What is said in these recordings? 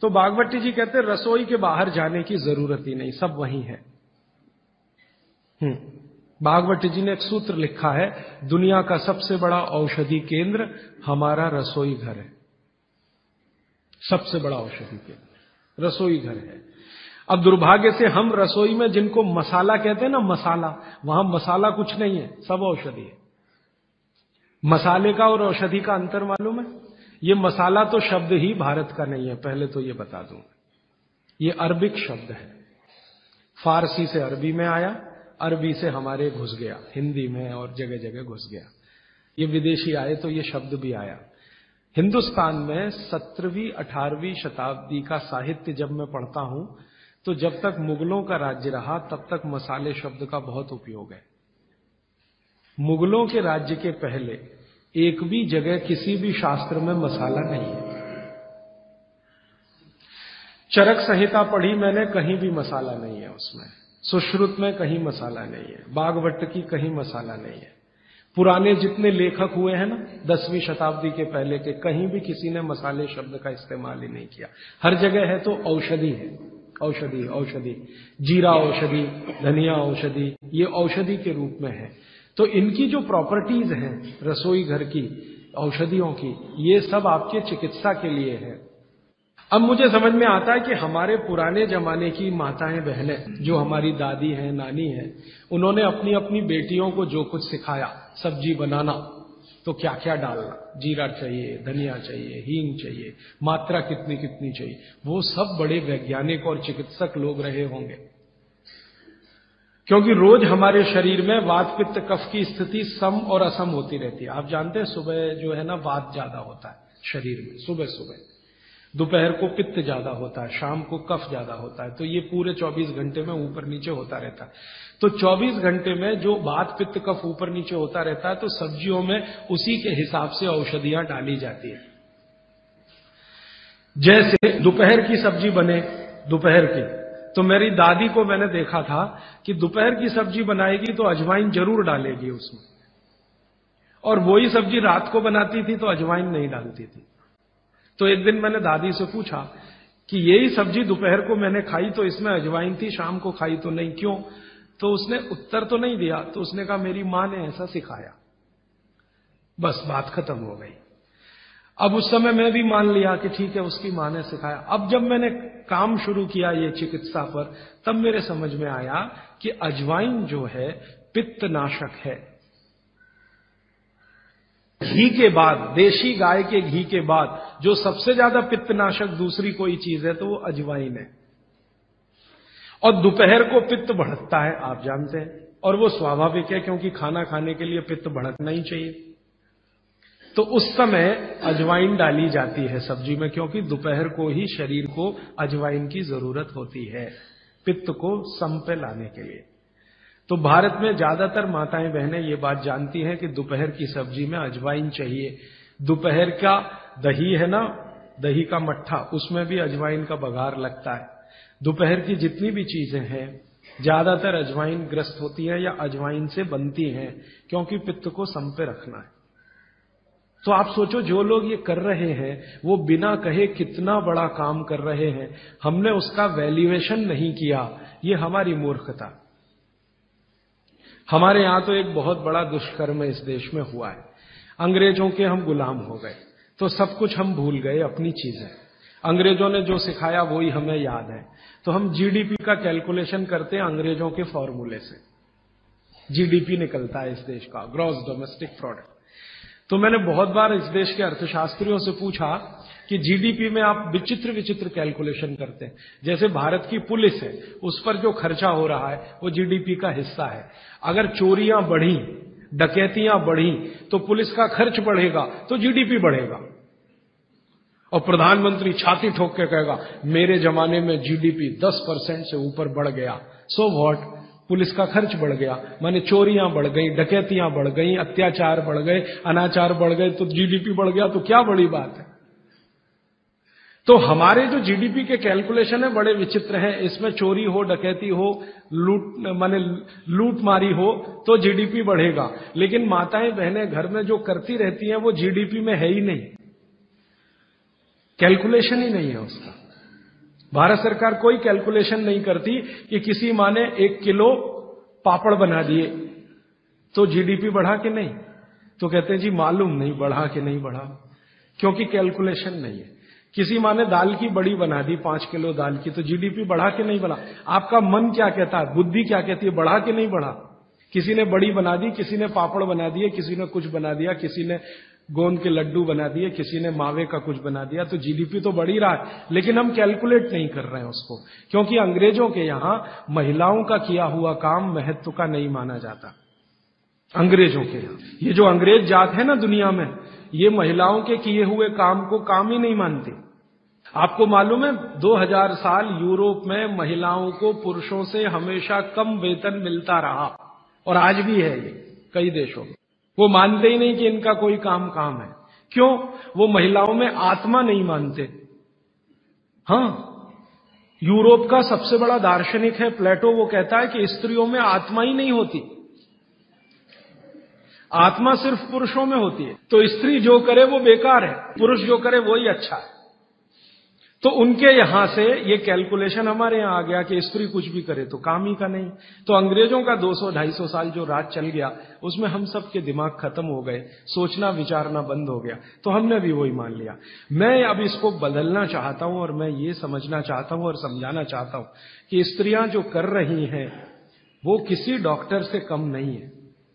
तो भागवती जी कहते हैं रसोई के बाहर जाने की जरूरत ही नहीं, सब वहीं है। भागवती जी ने एक सूत्र लिखा है, दुनिया का सबसे बड़ा औषधि केंद्र हमारा रसोई घर है। सबसे बड़ा औषधि केंद्र रसोई घर है। अब दुर्भाग्य से हम रसोई में जिनको मसाला कहते हैं ना, मसाला, वहां मसाला कुछ नहीं है, सब औषधि है। मसाले का और औषधि का अंतर मालूम है? ये मसाला तो शब्द ही भारत का नहीं है, पहले तो ये बता दूं। ये अरबिक शब्द है, फारसी से अरबी में आया, अरबी से हमारे घुस गया, हिंदी में और जगह जगह घुस गया। ये विदेशी आए तो ये शब्द भी आया। हिंदुस्तान में 17वीं 18वीं शताब्दी का साहित्य जब मैं पढ़ता हूं तो जब तक मुगलों का राज्य रहा तब तक मसाले शब्द का बहुत उपयोग है। मुगलों के राज्य के पहले एक भी जगह किसी भी शास्त्र में मसाला नहीं है। चरक संहिता पढ़ी मैंने, कहीं भी मसाला नहीं है उसमें। सुश्रुत में कहीं मसाला नहीं है, भागवत की कहीं मसाला नहीं है। पुराने जितने लेखक हुए हैं ना 10वीं शताब्दी के पहले के, कहीं भी किसी ने मसाले शब्द का इस्तेमाल ही नहीं किया। हर जगह है तो औषधि है, औषधि औषधि, जीरा औषधि, धनिया औषधि, ये औषधि के रूप में है। तो इनकी जो प्रॉपर्टीज हैं रसोई घर की, औषधियों की, ये सब आपके चिकित्सा के लिए है। अब मुझे समझ में आता है कि हमारे पुराने जमाने की माताएं बहनें, जो हमारी दादी हैं, नानी हैं, उन्होंने अपनी अपनी बेटियों को जो कुछ सिखाया, सब्जी बनाना तो क्या क्या डालना, जीरा चाहिए, धनिया चाहिए, हींग चाहिए, मात्रा कितनी कितनी चाहिए, वो सब बड़े वैज्ञानिक और चिकित्सक लोग रहे होंगे। क्योंकि रोज हमारे शरीर में वात पित्त कफ की स्थिति सम और असम होती रहती है। आप जानते हैं सुबह जो है ना वात ज्यादा होता है शरीर में, सुबह सुबह, दोपहर को पित्त ज्यादा होता है, शाम को कफ ज्यादा होता है। तो ये पूरे 24 घंटे में ऊपर नीचे होता रहता है। तो 24 घंटे में जो वात पित्त कफ ऊपर नीचे होता रहता है, तो सब्जियों में उसी के हिसाब से औषधियां डाली जाती है। जैसे दोपहर की सब्जी बने, दोपहर की, तो मेरी दादी को मैंने देखा था कि दोपहर की सब्जी बनाएगी तो अजवाइन जरूर डालेगी उसमें, और वही सब्जी रात को बनाती थी तो अजवाइन नहीं डालती थी। तो एक दिन मैंने दादी से पूछा कि यही सब्जी दोपहर को मैंने खाई तो इसमें अजवाइन थी, शाम को खाई तो नहीं, क्यों? तो उसने उत्तर तो नहीं दिया। तो उसने कहा मेरी मां ने ऐसा सिखाया। बस बात खत्म हो गई। अब उस समय मैं भी मान लिया कि ठीक है, उसकी मां ने सिखाया। अब जब मैंने काम शुरू किया ये चिकित्सा पर, तब मेरे समझ में आया कि अजवाइन जो है पित्तनाशक है। घी के बाद, देशी गाय के घी के बाद जो सबसे ज्यादा पित्तनाशक दूसरी कोई चीज है तो वो अजवाइन है। और दोपहर को पित्त भड़कता है, आप जानते हैं, और वो स्वाभाविक है क्योंकि खाना खाने के लिए पित्त भड़कना ही चाहिए। तो उस समय अजवाइन डाली जाती है सब्जी में, क्योंकि दोपहर को ही शरीर को अजवाइन की जरूरत होती है पित्त को सम पे लाने के लिए। तो भारत में ज्यादातर माताएं बहनें ये बात जानती हैं कि दोपहर की सब्जी में अजवाइन चाहिए। दोपहर का दही है ना, दही का मट्ठा, उसमें भी अजवाइन का बघार लगता है। दोपहर की जितनी भी चीजें हैं ज्यादातर अजवाइन ग्रस्त होती हैं या अजवाइन से बनती हैं, क्योंकि पित्त को सम पे रखना है। तो आप सोचो, जो लोग ये कर रहे हैं वो बिना कहे कितना बड़ा काम कर रहे हैं। हमने उसका वैल्यूएशन नहीं किया, ये हमारी मूर्खता। हमारे यहां तो एक बहुत बड़ा दुष्कर्म इस देश में हुआ है। अंग्रेजों के हम गुलाम हो गए तो सब कुछ हम भूल गए, अपनी चीजें। अंग्रेजों ने जो सिखाया वही हमें याद है। तो हम जीडीपी का कैलकुलेशन करते हैं अंग्रेजों के फॉर्मूले से। जीडीपी निकलता है इस देश का, ग्रॉस डोमेस्टिक प्रोडक्ट। तो मैंने बहुत बार इस देश के अर्थशास्त्रियों से पूछा कि जीडीपी में आप विचित्र विचित्र कैलकुलेशन करते हैं। जैसे भारत की पुलिस है, उस पर जो खर्चा हो रहा है वो जीडीपी का हिस्सा है। अगर चोरियां बढ़ी, डकैतियां बढ़ी तो पुलिस का खर्च बढ़ेगा तो जीडीपी बढ़ेगा। और प्रधानमंत्री छाती ठोक के कहेगा मेरे जमाने में जीडीपी 10% से ऊपर बढ़ गया। सो व्हाट, पुलिस का खर्च बढ़ गया, माने चोरियां बढ़ गई, डकैतियां बढ़ गई, अत्याचार बढ़ गए, अनाचार बढ़ गए, तो जीडीपी बढ़ गया, तो क्या बड़ी बात है। तो हमारे जो जीडीपी के कैलकुलेशन है बड़े विचित्र हैं। इसमें चोरी हो, डकैती हो, लूट मारी हो तो जीडीपी बढ़ेगा। लेकिन माताएं बहनें घर में जो करती रहती हैं वो जीडीपी में है ही नहीं, कैलकुलेशन ही नहीं है उसका। भारत सरकार कोई कैलकुलेशन नहीं करती कि किसी माँ ने 1 किलो पापड़ बना दिए तो जीडीपी बढ़ा कि नहीं, तो कहते हैं जी मालूम नहीं बढ़ा कि नहीं बढ़ा, क्योंकि कैलकुलेशन नहीं है। किसी माँ ने दाल की बड़ी बना दी 5 किलो दाल की, तो जीडीपी बढ़ा कि नहीं बढ़ा। आपका मन क्या कहता है, बुद्धि क्या कहती है, बढ़ा कि नहीं बढ़ा। किसी ने बड़ी बना दी, किसी ने पापड़ बना दिए, किसी ने कुछ बना दिया, किसी ने गोंद के लड्डू बना दिए, किसी ने मावे का कुछ बना दिया, तो जीडीपी तो बढ़ ही रहा है, लेकिन हम कैलकुलेट नहीं कर रहे हैं उसको, क्योंकि अंग्रेजों के यहां महिलाओं का किया हुआ काम महत्व का नहीं माना जाता। अंग्रेजों के यहां ये जो अंग्रेज जात है ना दुनिया में, ये महिलाओं के किए हुए काम को काम ही नहीं मानते। आपको मालूम है 2000 साल यूरोप में महिलाओं को पुरुषों से हमेशा कम वेतन मिलता रहा, और आज भी है ये कई देशों में। वो मानते ही नहीं कि इनका कोई काम है। क्यों? वो महिलाओं में आत्मा नहीं मानते। हां, यूरोप का सबसे बड़ा दार्शनिक है प्लेटो, वो कहता है कि स्त्रियों में आत्मा ही नहीं होती, आत्मा सिर्फ पुरुषों में होती है। तो स्त्री जो करे वो बेकार है, पुरुष जो करे वो ही अच्छा है। तो उनके यहां से ये कैलकुलेशन हमारे यहां आ गया कि स्त्री कुछ भी करे तो काम ही का नहीं। तो अंग्रेजों का 200-250 साल जो राज चल गया, उसमें हम सब के दिमाग खत्म हो गए, सोचना विचारना बंद हो गया, तो हमने भी वही मान लिया। मैं अब इसको बदलना चाहता हूं, और मैं ये समझना चाहता हूं और समझाना चाहता हूं कि स्त्रियां जो कर रही हैं वो किसी डॉक्टर से कम नहीं है।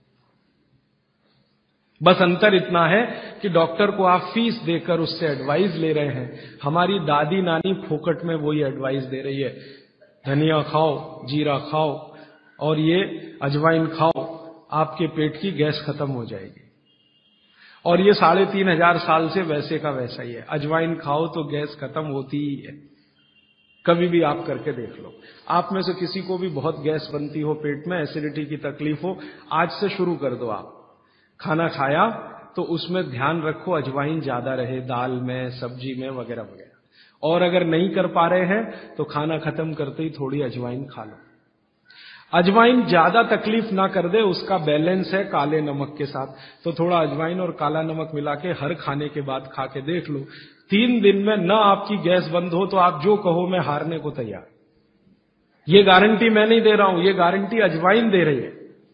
बस अंतर इतना है कि डॉक्टर को आप फीस देकर उससे एडवाइस ले रहे हैं, हमारी दादी नानी फोकट में वही एडवाइस दे रही है, धनिया खाओ, जीरा खाओ और ये अजवाइन खाओ, आपके पेट की गैस खत्म हो जाएगी। और ये 3500 साल से वैसे का वैसा ही है, अजवाइन खाओ तो गैस खत्म होती ही है। कभी भी आप करके देख लो। आप में से किसी को भी बहुत गैस बनती हो, पेट में एसिडिटी की तकलीफ हो, आज से शुरू कर दो। आप खाना खाया तो उसमें ध्यान रखो अजवाइन ज्यादा रहे, दाल में, सब्जी में, वगैरह वगैरह। और अगर नहीं कर पा रहे हैं तो खाना खत्म करते ही थोड़ी अजवाइन खा लो। अजवाइन ज्यादा तकलीफ ना कर दे, उसका बैलेंस है काले नमक के साथ, तो थोड़ा अजवाइन और काला नमक मिला के हर खाने के बाद खा के देख लो। 3 दिन में ना आपकी गैस बंद हो तो आप जो कहो मैं हारने को तैयार। ये गारंटी मैं नहीं दे रहा हूं, ये गारंटी अजवाइन दे रही है,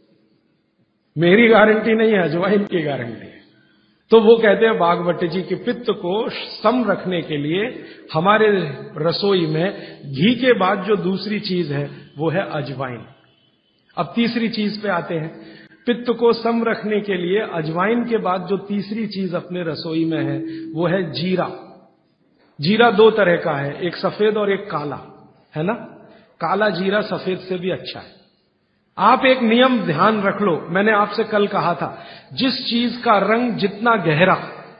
मेरी गारंटी नहीं है, अजवाइन की गारंटी है। तो वो कहते हैं बागवट जी कि पित्त को सम रखने के लिए हमारे रसोई में घी के बाद जो दूसरी चीज है वो है अजवाइन। अब तीसरी चीज पे आते हैं। पित्त को सम रखने के लिए अजवाइन के बाद जो तीसरी चीज अपने रसोई में है वो है जीरा। जीरा 2 तरह का है, एक सफेद और एक काला, है ना। काला जीरा सफेद से भी अच्छा है। आप एक नियम ध्यान रख लो, मैंने आपसे कल कहा था, जिस चीज का रंग जितना गहरा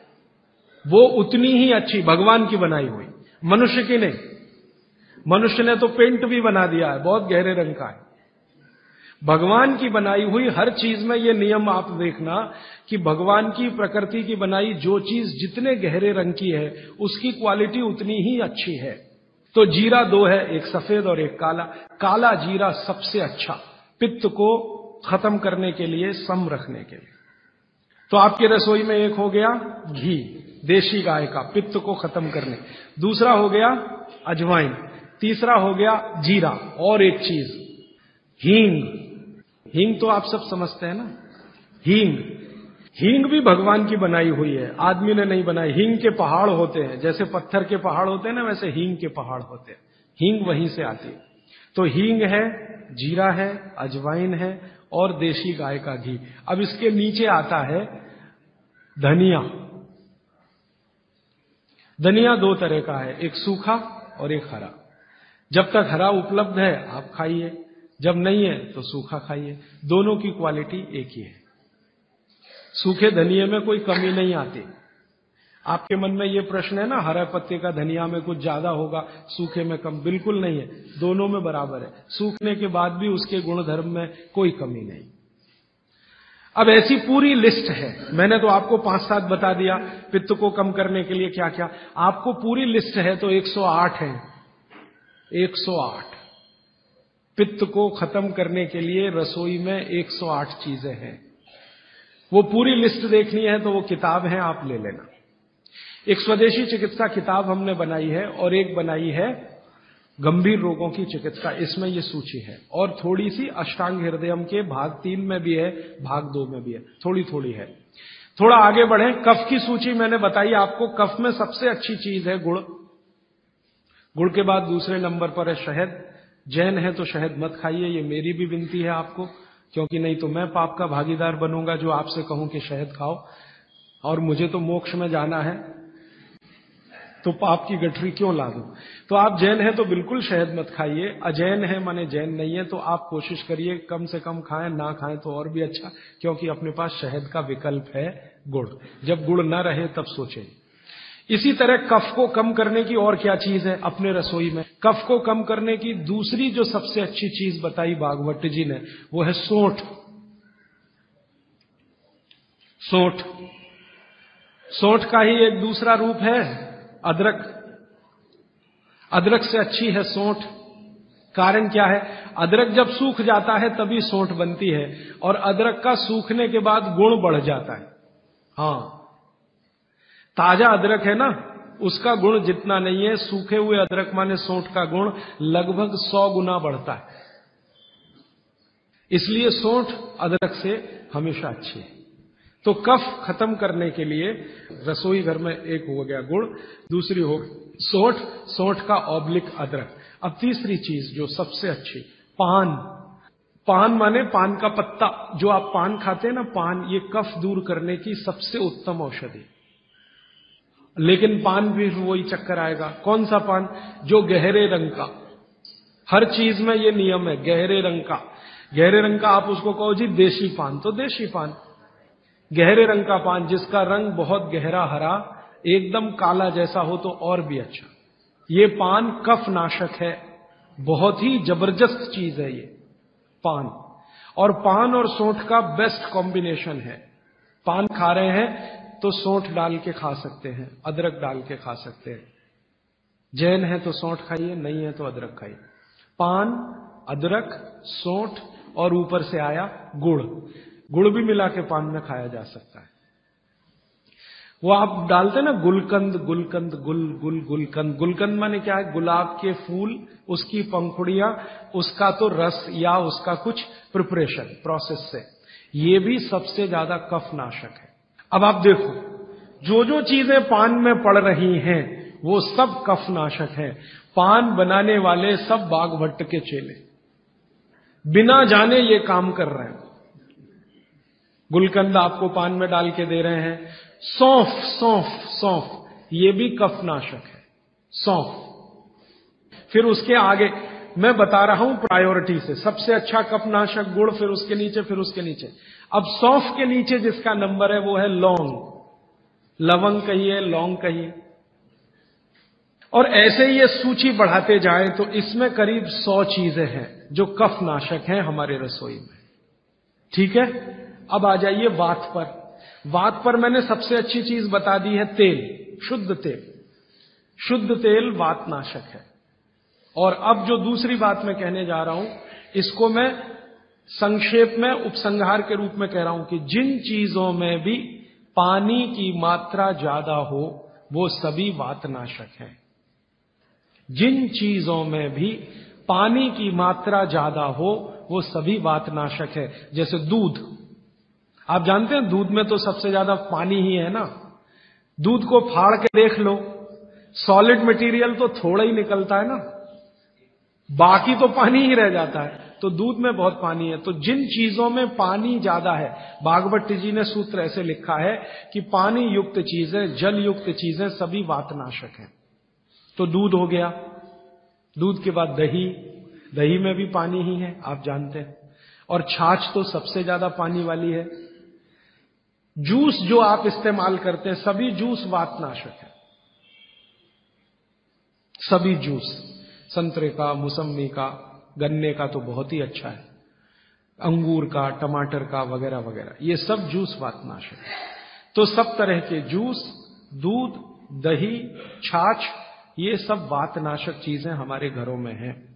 वो उतनी ही अच्छी, भगवान की बनाई हुई, मनुष्य की नहीं। मनुष्य ने तो पेंट भी बना दिया है, बहुत गहरे रंग का है। भगवान की बनाई हुई हर चीज में ये नियम आप देखना कि भगवान की प्रकृति की बनाई जो चीज जितने गहरे रंग की है उसकी क्वालिटी उतनी ही अच्छी है। तो जीरा 2 है, एक सफेद और एक काला। काला जीरा सबसे अच्छा, पित्त को खत्म करने के लिए, सम रखने के लिए। तो आपकी रसोई में एक हो गया घी देशी गाय का, पित्त को खत्म करने। दूसरा हो गया अजवाइन, तीसरा हो गया जीरा, और एक चीज हींग। हींग तो आप सब समझते हैं ना, हींग। हींग भी भगवान की बनाई हुई है, आदमी ने नहीं बनाई। हींग के पहाड़ होते हैं, जैसे पत्थर के पहाड़ होते हैं ना, वैसे हींग के पहाड़ होते हैं। हींग वहीं से आती है। तो हींग है, जीरा है, अजवाइन है और देशी गाय का घी। अब इसके नीचे आता है धनिया। धनिया 2 तरह का है, एक सूखा और एक हरा। जब तक हरा उपलब्ध है आप खाइए, जब नहीं है तो सूखा खाइए, दोनों की क्वालिटी एक ही है। सूखे धनिये में कोई कमी नहीं आती। आपके मन में ये प्रश्न है ना, हरे पत्ते का धनिया में कुछ ज्यादा होगा, सूखे में कम, बिल्कुल नहीं है, दोनों में बराबर है। सूखने के बाद भी उसके गुणधर्म में कोई कमी नहीं। अब ऐसी पूरी लिस्ट है, मैंने तो आपको 5-7 बता दिया पित्त को कम करने के लिए क्या क्या। आपको पूरी लिस्ट है तो 108 है, 108 पित्त को खत्म करने के लिए रसोई में 108 चीजें हैं। वो पूरी लिस्ट देखनी है तो वो किताब है, आप ले लेना। एक स्वदेशी चिकित्सा किताब हमने बनाई है और एक बनाई है गंभीर रोगों की चिकित्सा, इसमें ये सूची है। और थोड़ी सी अष्टांग हृदयम के भाग 3 में भी है, भाग 2 में भी है, थोड़ी थोड़ी है। थोड़ा आगे बढ़े, कफ की सूची मैंने बताई आपको। कफ में सबसे अच्छी चीज है गुड़। गुड़ के बाद दूसरे नंबर पर है शहद। जैन है तो शहद मत खाइए, ये मेरी भी विनती है आपको, क्योंकि नहीं तो मैं पाप का भागीदार बनूंगा जो आपसे कहूं कि शहद खाओ, और मुझे तो मोक्ष में जाना है, तो पाप की गठरी क्यों ला दूं। तो आप जैन हैं तो बिल्कुल शहद मत खाइए। अजैन है माने जैन नहीं है तो आप कोशिश करिए कम से कम खाएं, ना खाएं तो और भी अच्छा, क्योंकि अपने पास शहद का विकल्प है गुड़। जब गुड़ न रहे तब सोचें। इसी तरह कफ को कम करने की और क्या चीज है अपने रसोई में? कफ को कम करने की दूसरी जो सबसे अच्छी चीज बताई भागवत जी ने, वो है सौंठ। सौंठ, सौंठ का ही एक दूसरा रूप है अदरक। अदरक से अच्छी है सौंठ। कारण क्या है? अदरक जब सूख जाता है तभी सौंठ बनती है, और अदरक का सूखने के बाद गुण बढ़ जाता है। हाँ, ताजा अदरक है ना, उसका गुण जितना नहीं है, सूखे हुए अदरक माने सौंठ का गुण लगभग 100 गुना बढ़ता है। इसलिए सौंठ अदरक से हमेशा अच्छी है। तो कफ खत्म करने के लिए रसोई घर में एक हो गया गुड़, दूसरी हो सौंठ, सौंठ का ऑब्लिक अदरक। अब तीसरी चीज जो सबसे अच्छी, पान। पान माने पान का पत्ता। जो आप पान खाते हैं ना, पान, ये कफ दूर करने की सबसे उत्तम औषधि। लेकिन पान भी वही चक्कर आएगा। कौन सा पान? जो गहरे रंग का। हर चीज में ये नियम है, गहरे रंग का। गहरे रंग का आप उसको कहो जी देशी पान, तो देशी पान। गहरे रंग का पान जिसका रंग बहुत गहरा हरा, एकदम काला जैसा हो तो और भी अच्छा। ये पान कफ नाशक है, बहुत ही जबरदस्त चीज है ये पान। और पान और सौंठ का बेस्ट कॉम्बिनेशन है। पान खा रहे हैं तो सौंठ डाल के खा सकते हैं, अदरक डाल के खा सकते हैं। जैन है तो सौंठ खाइए, नहीं है तो अदरक खाइए। पान, अदरक, सौंठ और ऊपर से आया गुड़। गुड़ भी मिला के पान में खाया जा सकता है। वो आप डालते ना गुलकंद, गुलकंद, गुलकंद। गुलकंद माने क्या है? गुलाब के फूल, उसकी पंखुड़ियां, उसका तो रस या उसका कुछ प्रिपरेशन प्रोसेस से, ये भी सबसे ज्यादा कफ नाशक है। अब आप देखो, जो जो चीजें पान में पड़ रही हैं वो सब कफ नाशक हैं। पान बनाने वाले सब बाघभट्ट के चेले, बिना जाने ये काम कर रहे हैं। गुलकंद आपको पान में डाल के दे रहे हैं। सौंफ, सौंफ, सौंफ, ये भी कफ नाशक है, सौंफ। फिर उसके आगे मैं बता रहा हूं प्रायोरिटी से, सबसे अच्छा कफ नाशक गुड़, फिर उसके नीचे, फिर उसके नीचे। अब सौंफ के नीचे जिसका नंबर है वो है लौंग। लवंग कहिए, लौंग कहिए। और ऐसे ये सूची बढ़ाते जाएं तो इसमें करीब 100 चीजें हैं जो कफ नाशक हैं हमारे रसोई में। ठीक है, अब आ जाइए वात पर। वात पर मैंने सबसे अच्छी चीज बता दी है तेल, शुद्ध तेल। शुद्ध तेल वात नाशक है। और अब जो दूसरी बात मैं कहने जा रहा हूं, इसको मैं संक्षेप में उपसंहार के रूप में कह रहा हूं कि जिन चीजों में भी पानी की मात्रा ज्यादा हो वो सभी वातनाशक हैं। जिन चीजों में भी पानी की मात्रा ज्यादा हो वो सभी वातनाशक है। जैसे दूध, आप जानते हैं दूध में तो सबसे ज्यादा पानी ही है ना। दूध को फाड़ के देख लो, सॉलिड मटेरियल तो थोड़ा ही निकलता है ना, बाकी तो पानी ही रह जाता है। तो दूध में बहुत पानी है। तो जिन चीजों में पानी ज्यादा है, भागवत जी ने सूत्र ऐसे लिखा है कि पानी युक्त चीजें, जल युक्त चीजें सभी वातनाशक हैं। तो दूध हो गया। दूध के बाद दही, दही में भी पानी ही है, आप जानते हैं। और छाछ तो सबसे ज्यादा पानी वाली है। जूस जो आप इस्तेमाल करते हैं, सभी जूस वातनाशक है। सभी जूस, संतरे का, मौसम्मी का, गन्ने का तो बहुत ही अच्छा है, अंगूर का, टमाटर का, वगैरह वगैरह, ये सब जूस वातनाशक है। तो सब तरह के जूस, दूध, दही, छाछ, ये सब वातनाशक चीजें हमारे घरों में हैं।